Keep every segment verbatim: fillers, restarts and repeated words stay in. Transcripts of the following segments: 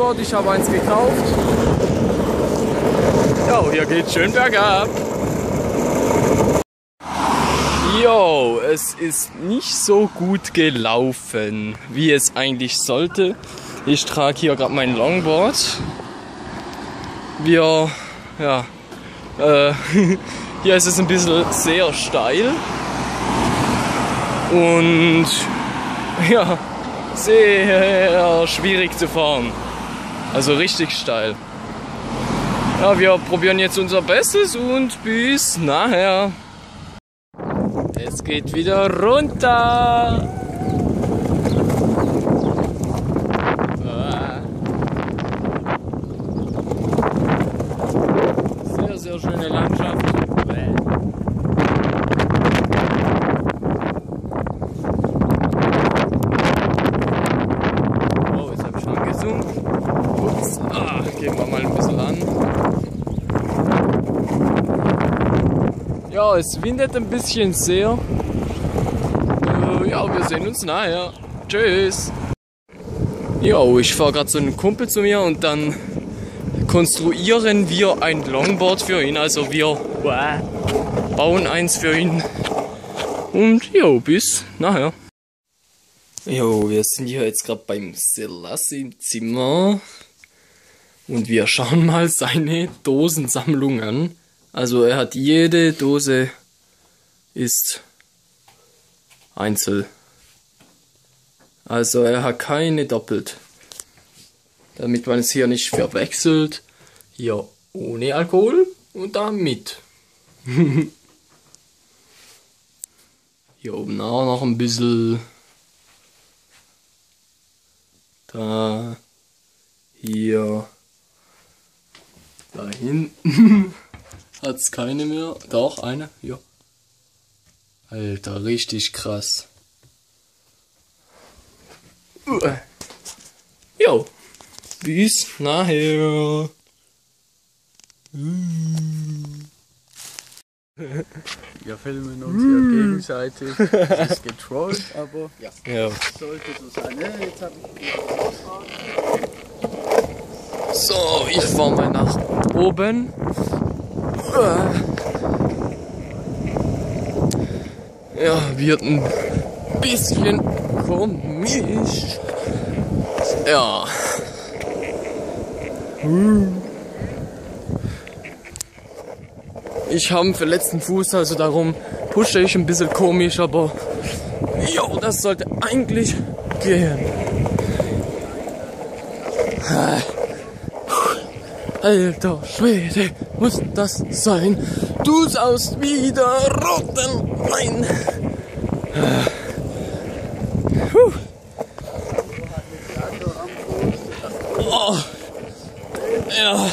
Longboard, ich habe eins gekauft. Jo, hier geht's schön bergab. Jo, es ist nicht so gut gelaufen, wie es eigentlich sollte. Ich trage hier gerade mein Longboard. Wir, ja, äh, hier ist es ein bisschen sehr steil. Und ja, sehr schwierig zu fahren. Also richtig steil. Ja, wir probieren jetzt unser Bestes und bis nachher. Es geht wieder runter. Sehr, sehr schöne Landschaft. Oh, jetzt habe ich schon gesummt. Ups. Ah, gehen wir mal ein bisschen an. Ja, es windet ein bisschen sehr. Äh, ja, wir sehen uns nachher. Tschüss. Jo, ich fahre gerade so einen Kumpel zu mir und dann konstruieren wir ein Longboard für ihn. Also wir bauen eins für ihn. Und jo, bis nachher. Jo, wir sind hier jetzt gerade beim Selassie im Zimmer. Und wir schauen mal seine Dosensammlung an. Also er hat jede Dose ist einzeln. Also er hat keine doppelt. Damit man es hier nicht verwechselt. Hier ohne Alkohol und da mit. Hier oben auch noch ein bisschen. Da. Hier. Da hinten. Hat's keine mehr? Doch, eine? Ja. Alter, richtig krass. Jo. Bis nachher. Wir filmen uns hier gegenseitig. Es ist getrollt, aber ja. Ja. Sollte so sein. Ne, jetzt hab ich So, ich fahr mal nach oben. Ja, wird ein bisschen komisch. Ja. Ich habe einen verletzten Fuß, also darum pushe ich ein bisschen komisch, aber jo, das sollte eigentlich gehen. Alter Schwede, muss das sein? Du saust wieder roten Wein. Puh. Oh. Ja.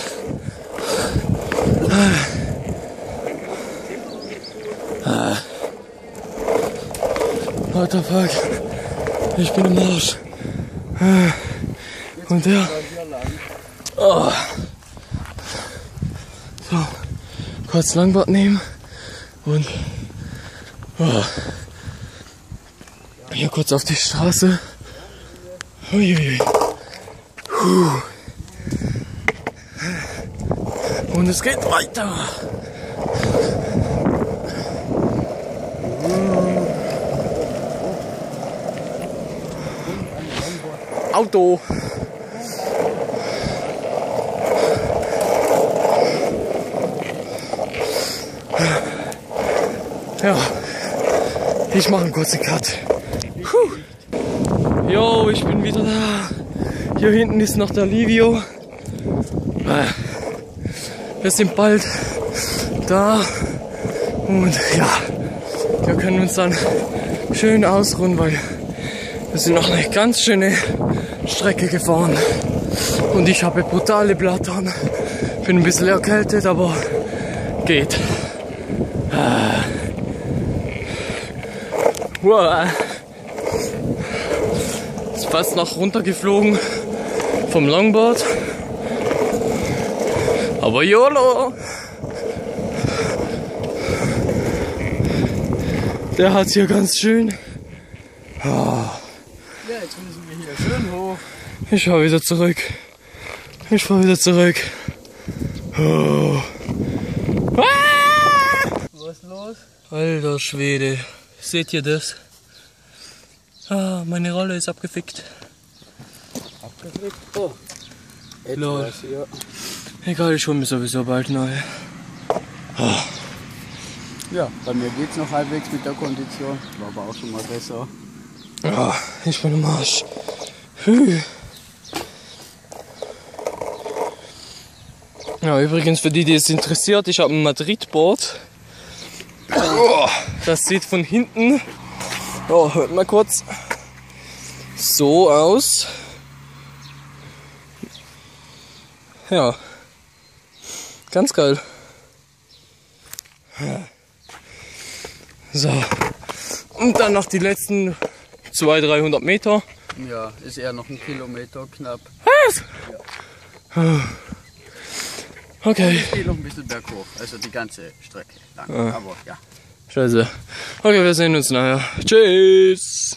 What the fuck? Ich bin im Arsch. Und der. Oh. So, kurz Longboard nehmen und oh. Hier kurz auf die Straße. Uiuiui. Und es geht weiter. Auto. Ja, ich mache einen kurzen Cut. Puh. Jo, ich bin wieder da. Hier hinten ist noch der Livio. Wir sind bald da. Und ja, wir können uns dann schön ausruhen, weil wir sind noch eine ganz schöne Strecke gefahren. Und ich habe brutale Blattern. Bin ein bisschen erkältet, aber geht. Wow. Ist fast noch runtergeflogen vom Longboard. Aber YOLO! Der hat's hier ganz schön. Ja, jetzt müssen wir hier schön hoch. Ich fahr wieder zurück. Ich fahr wieder zurück. Oh. Ah! Was ist los? Alter Schwede. Seht ihr das? Ah, meine Rolle ist abgefickt. Abgefickt? Oh. Lol. Etwas, ja. Egal, ich hole mir sowieso bald neue. Oh. Ja, bei mir geht's noch halbwegs mit der Kondition. War aber auch schon mal besser. Oh, ich bin im Arsch. Puh. Ja, übrigens für die, die es interessiert, ich habe ein Madrid-Board. Oh, das sieht von hinten, oh, hört mal kurz, so aus. Ja, ganz geil. So, und dann noch die letzten zweihundert, dreihundert Meter. Ja, ist eher noch ein Kilometer knapp. Was? Ja. Okay. Ich gehe noch ein bisschen berghoch, also die ganze Strecke lang. Ah. Aber ja. Scheiße. Okay, wir sehen uns nachher. Tschüss.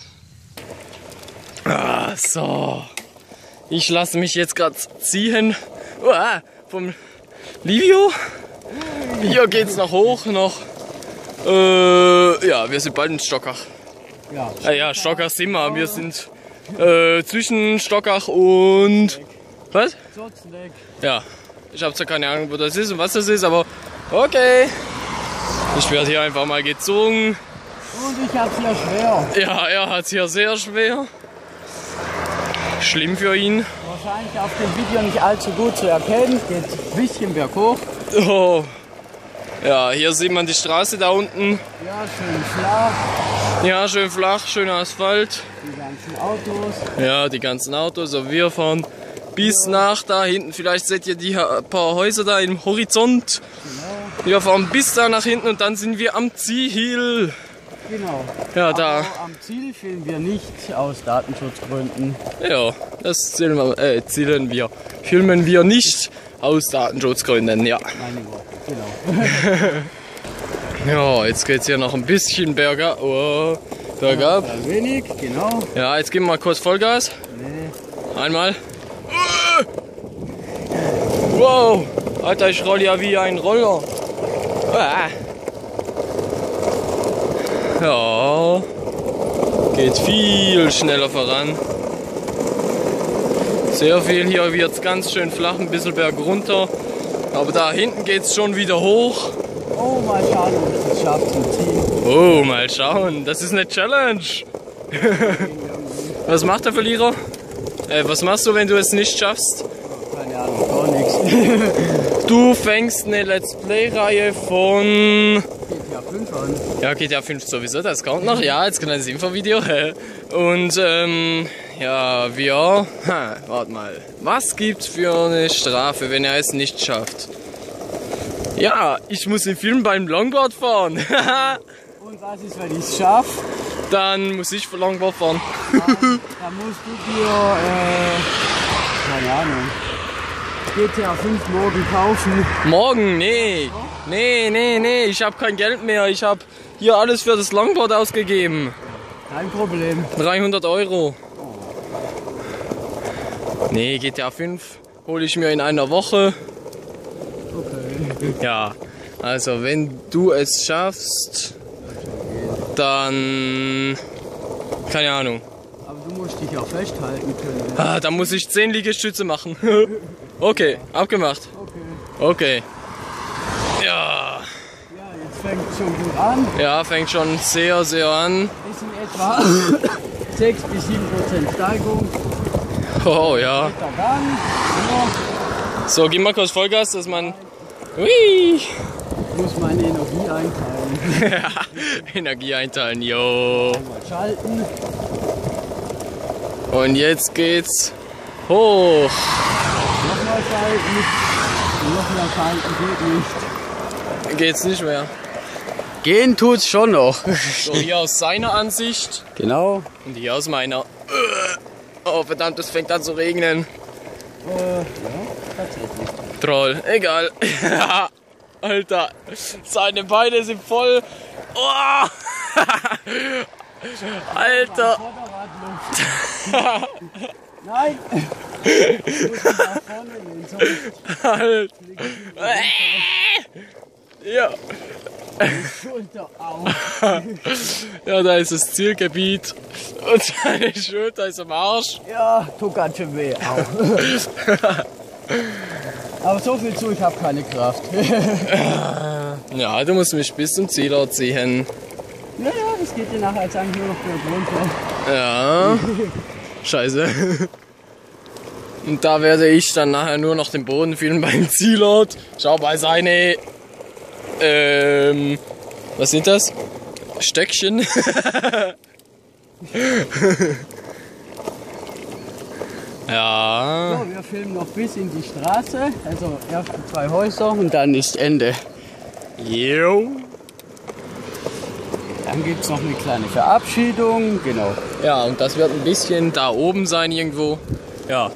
Ah, so. Ich lasse mich jetzt gerade ziehen. Uah, vom Livio. Hier geht's noch hoch, noch. Äh, ja, wir sind bald in Stockach. Ja, Ah, ja, Stockach sind wir. Wir sind äh, zwischen Stockach und. Was? Sotzleck. Ja. Ich habe zwar keine Ahnung, wo das ist und was das ist, aber okay. Ich werde hier einfach mal gezogen. Und ich hab's ja schwer. Ja, er hat es hier sehr schwer. Schlimm für ihn. Wahrscheinlich auf dem Video nicht allzu gut zu erkennen. Geht ein bisschen berghoch. Oh. Ja, hier sieht man die Straße da unten. Ja, schön flach. Ja, schön flach, schöner Asphalt. Die ganzen Autos. Ja, die ganzen Autos. Und wir fahren bis nach da hinten. Vielleicht seht ihr die paar Häuser da im Horizont. Genau. Wir fahren bis da nach hinten und dann sind wir am Ziel. Genau. Ja, da. Aber am Ziel filmen wir nicht aus Datenschutzgründen. Ja, das zählen wir, äh, zählen wir. Filmen wir nicht aus Datenschutzgründen, ja. Meine Worte, genau. Ja, jetzt geht's hier noch ein bisschen bergab. Oh, bergab. Ein wenig, genau. Ja, jetzt geben wir mal kurz Vollgas. Nee. Einmal. Wow, Alter, ich roll ja wie ein Roller. Ah. Ja, geht viel schneller voran. Sehr viel, hier wird es ganz schön flach, ein bisschen bergunter. Aber da hinten geht es schon wieder hoch. Oh, mal schauen, ob ich es schaffe zum Ziel. Oh, mal schauen, das ist eine Challenge. Was macht der Verlierer? Äh, was machst du, wenn du es nicht schaffst? Keine Ahnung, gar nichts. Du fängst eine Let's Play-Reihe von... G T A fünf an. Ja, G T A fünf sowieso, das kommt noch. Ja, als kleines Infovideo. Und ähm, ja, wir... Ha, warte mal. Was gibt's für eine Strafe, wenn er es nicht schafft? Ja, ich muss den Film beim Longboard fahren. Und was ist, wenn ich es schaffe? Dann muss ich Longboard fahren. Dann, dann musst du dir, äh, keine Ahnung, G T A fünf morgen kaufen. Morgen? Nee. Nee, nee, nee, ich habe kein Geld mehr. Ich habe hier alles für das Longboard ausgegeben. Kein Problem. dreihundert Euro. Nee, G T A fünf hole ich mir in einer Woche. Okay. Ja, also wenn du es schaffst, dann... Keine Ahnung. Aber du musst dich auch festhalten können. Ah, dann muss ich zehn Liegestütze machen. Okay, abgemacht. Okay. Okay. Ja. Ja, jetzt fängt es schon gut an. Ja, fängt schon sehr, sehr an. Es sind etwa sechs bis sieben Prozent Steigung. Oh ja. Der Gang. Ja. So, gib mal kurz Vollgas, dass man... Hui. Ich muss meine Energie einteilen. Energie einteilen, yo. Mal schalten. Und jetzt geht's hoch. Nochmal schalten. Nochmal schalten geht nicht. Geht's nicht mehr. Gehen tut's schon noch. So, hier aus seiner Ansicht Genau. und hier aus meiner. Oh verdammt, es fängt an zu regnen. Äh, ja, tatsächlich. Troll, egal. Alter, seine Beine sind voll. Oh. Alter. Nein! Ich muss mich nach vorne lehnen, sonst Halt! Ja. die Schulter auf. Ja, da ist das Zielgebiet und seine Schulter ist am Arsch. Ja, tut ganz schön weh. Au. Aber so viel zu, ich habe keine Kraft. Ja, du musst mich bis zum Zielort ziehen. Ja, ja, das geht dir nachher jetzt eigentlich nur noch bergunter. Ja. Scheiße. Und da werde ich dann nachher nur noch den Boden filmen beim Zielort. Schau bei seine. Ähm. Was sind das? Stöckchen. Ja. So, wir filmen noch bis in die Straße. Also erst die zwei Häuser und dann ist Ende. Jo. Dann gibt es noch eine kleine Verabschiedung. Genau. Ja, und das wird ein bisschen da oben sein irgendwo. Ja.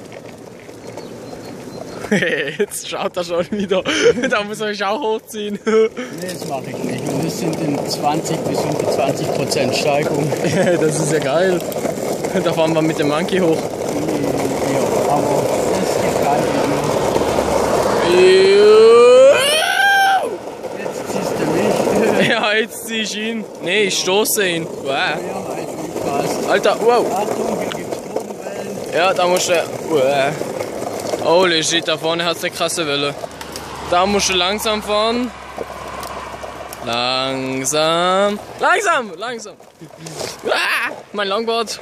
Jetzt schaut er schon wieder. Da muss er mich auch hochziehen. Nee, das mache ich nicht. Und das sind in zwanzig bis fünfundzwanzig Prozent Steigung. Das ist ja geil. Da fahren wir mit dem Monkey hoch. Ja, aber das geht gar nicht mehr. Jetzt ziehst du mich. Ja, jetzt zieh ich ihn. Nee, ich stoße ihn. Wow. Ja, halt wie fast. Alter, wow. Achtung, hier gibt's Bodenwellen. Ja, da musst du. Wow. Holy shit, da vorne hat es eine krasse Welle. Da musst du langsam fahren. Langsam. Langsam, langsam. Ah, mein Longboard.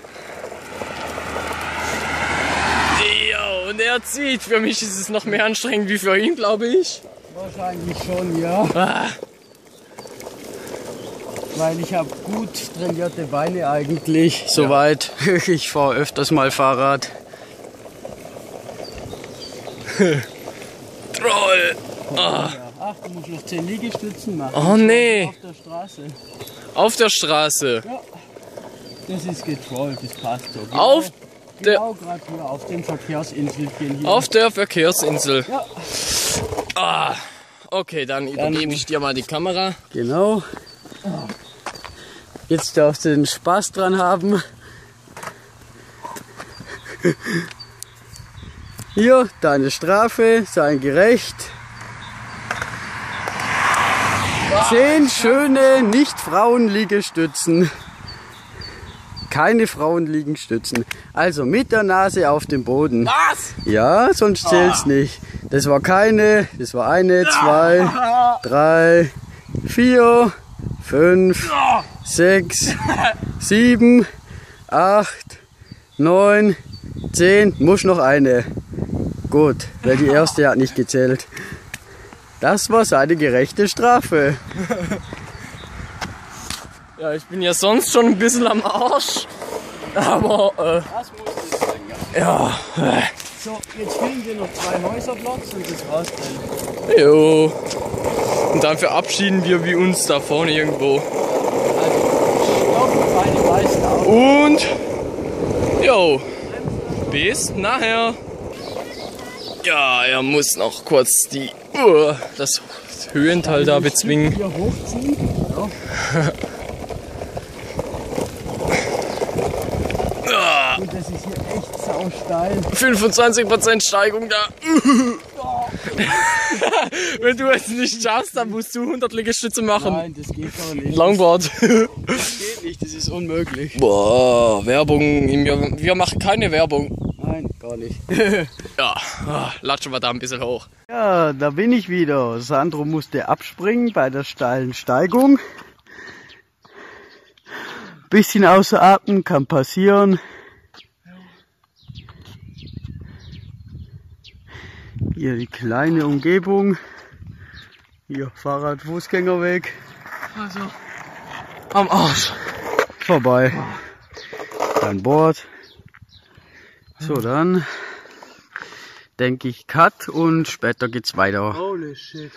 Ja, und er zieht. Für mich ist es noch mehr anstrengend wie für ihn, glaube ich. Wahrscheinlich schon, ja. Ah. Weil ich habe gut trainierte Beine eigentlich. Soweit. Ich fahre öfters mal Fahrrad. Troll. Ah. Ach, du musst noch zehn Liegestützen machen. Oh nee. Auf der Straße. Auf der Straße. Ja. Das ist getrollt, das passt so. Genau, Auf der, genau gerade hier auf dem Verkehrsinselchen hier. auf der Verkehrsinsel. Ja. Ah. Okay, dann übergebe ich dir mal die Kamera. Genau. Jetzt darfst du den Spaß dran haben. Hier, deine Strafe, sei gerecht. Zehn schöne Nicht-Frauen-Liegestützen. Keine Frauenliegestützen. Also mit der Nase auf dem Boden. Was? Ja, sonst zählt's nicht. Das war keine, das war eine, zwei, drei, vier, fünf, sechs, sieben, acht, neun, zehn. Muss noch eine. Gut, weil die erste hat nicht gezählt. Das war seine gerechte Strafe. Ja, ich bin ja sonst schon ein bisschen am Arsch. Aber, äh, Das muss es sein, ja. ja. So, jetzt fehlen dir noch zwei Häuserblocks und das war's dann. Jo. Und dann verabschieden wir wie uns da vorne irgendwo. Stopp, beide weißen auf. Und, jo. Bis nachher. Ja, er muss noch kurz die, uh, das Höhental da bezwingen. Hier hochziehen. Ja. Und das ist hier echt sausteil. fünfundzwanzig Prozent Steigung da. Wenn du es nicht schaffst, dann musst du hundert Liegestütze machen. Nein, das geht doch nicht. Longboard. Das geht nicht, das ist unmöglich. Boah, Werbung. Wir, wir machen keine Werbung. Nein, gar nicht. Ja, latschen wir da ein bisschen hoch. Ja, da bin ich wieder. Sandro musste abspringen bei der steilen Steigung. Bisschen außer Atem, kann passieren. Hier die kleine Umgebung. Hier Fahrrad, Fußgängerweg. Also, am Arsch. Vorbei. An Bord. So, dann denke ich Cut und später geht's weiter. Holy shit.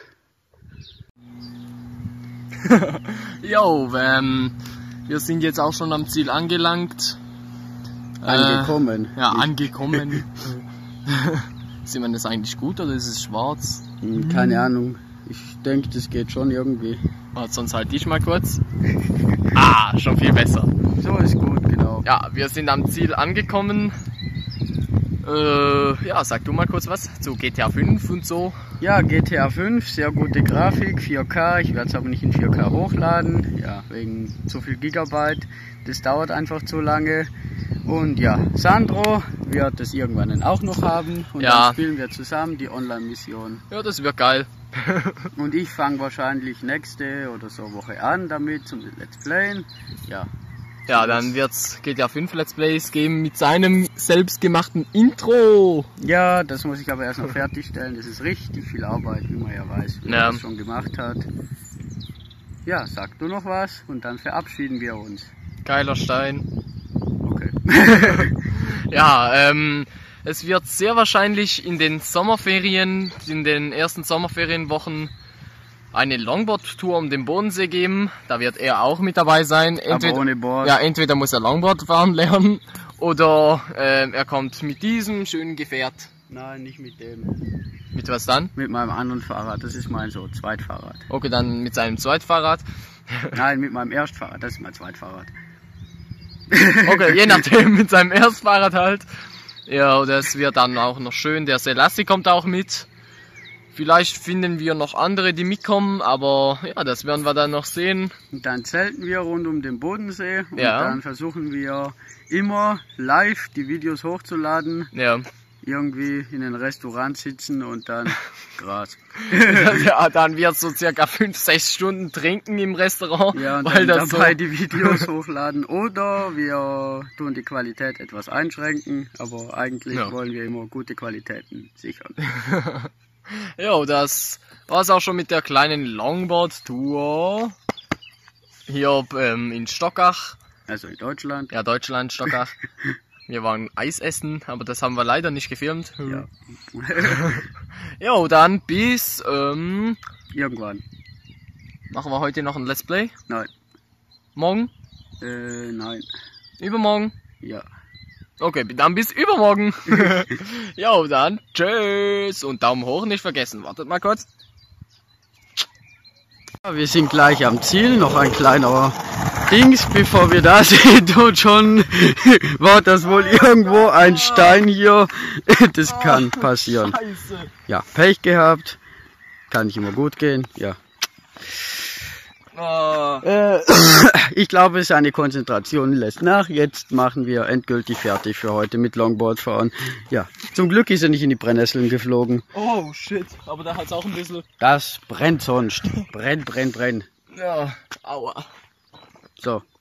Jo, ähm, wir sind jetzt auch schon am Ziel angelangt. Angekommen. Äh, ja, angekommen. Sieht man das eigentlich gut oder ist es schwarz? Hm, keine Ahnung. Ich denke, das geht schon irgendwie. Oh, sonst halt ich mal kurz. Ah, schon viel besser. So ist gut, genau. Ja, wir sind am Ziel angekommen. Äh, ja, sag du mal kurz was zu G T A fünf und so. Ja, G T A fünf, sehr gute Grafik, vier K. Ich werde es aber nicht in vier K hochladen, ja, wegen zu viel Gigabyte. Das dauert einfach zu lange. Und ja, Sandro wird es irgendwann dann auch noch haben. Und Ja. dann spielen wir zusammen die Online-Mission. Ja, das wird geil. Und ich fange wahrscheinlich nächste oder so Woche an damit zum Let's Playen. Ja. Ja, dann wird's G T A fünf Let's Plays geben mit seinem selbstgemachten Intro. Ja, das muss ich aber erst noch fertigstellen. Das ist richtig viel Arbeit, wie man ja weiß, wie Ja. man das schon gemacht hat. Ja, sag du noch was und dann verabschieden wir uns. Geiler Stein. Okay. Ja, ähm, es wird sehr wahrscheinlich in den Sommerferien, in den ersten Sommerferienwochen eine Longboard-Tour um den Bodensee geben. Da wird er auch mit dabei sein. Entweder, aber ohne Board. ja, entweder muss er Longboard fahren lernen oder äh, er kommt mit diesem schönen Gefährt. Nein, nicht mit dem. Mit was dann? Mit meinem anderen Fahrrad. Das ist mein so Zweitfahrrad. Okay, dann mit seinem Zweitfahrrad. Nein, mit meinem Erstfahrrad. Das ist mein Zweitfahrrad. Okay, je nachdem, mit seinem Erstfahrrad halt. Ja, das wird dann auch noch schön. Der Selassie kommt auch mit. Vielleicht finden wir noch andere, die mitkommen, aber ja, das werden wir dann noch sehen. Und dann zelten wir rund um den Bodensee und Ja. dann versuchen wir immer live die Videos hochzuladen. Ja, Irgendwie in ein Restaurant sitzen und dann Gras. ja dann wird so circa fünf, sechs Stunden trinken im Restaurant, Ja, und weil dann das so... dabei die Videos hochladen. Oder wir tun die Qualität etwas einschränken, aber eigentlich Ja. wollen wir immer gute Qualitäten sichern. Ja, das war's auch schon mit der kleinen Longboard-Tour. Hier ähm, in Stockach. Also in Deutschland. Ja, Deutschland, Stockach. Wir waren Eis essen, aber das haben wir leider nicht gefilmt. Ja. Jo, dann bis, ähm, Irgendwann. machen wir heute noch ein Let's Play. Nein. Morgen? Äh, nein. Übermorgen? Ja. Okay, dann bis übermorgen. Jo, dann tschüss und Daumen hoch nicht vergessen. Wartet mal kurz. Wir sind gleich am Ziel, noch ein kleiner Dings, bevor wir da sind und schon war das wohl irgendwo ein Stein hier. Das kann passieren. Scheiße. Ja, Pech gehabt, kann nicht immer gut gehen, ja. Oh. Äh, ich glaube, seine Konzentration lässt nach. Jetzt machen wir endgültig fertig für heute mit Longboard fahren. Ja, zum Glück ist er nicht in die Brennnesseln geflogen. Oh shit, aber da hat's auch ein bisschen. Das brennt sonst. Brennt, brennt, brennt. Ja, aua. So,